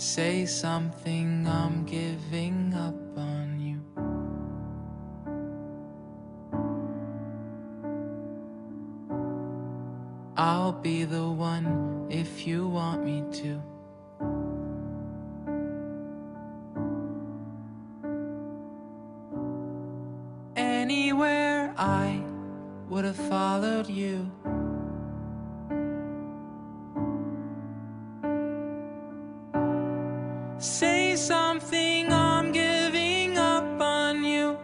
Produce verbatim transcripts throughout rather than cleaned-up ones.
Say something, I'm giving up on you. I'll be the one if you want me to. Anywhere I would have followed you. Say something, I'm giving up on you.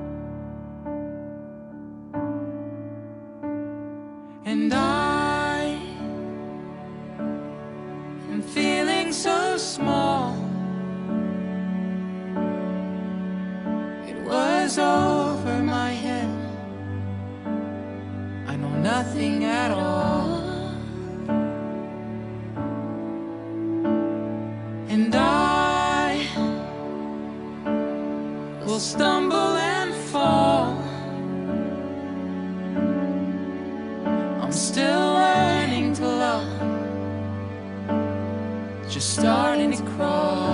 And I am feeling so small. It was over my head. I know nothing at all. And I will stumble and fall. I'm still learning to love, just starting to crawl.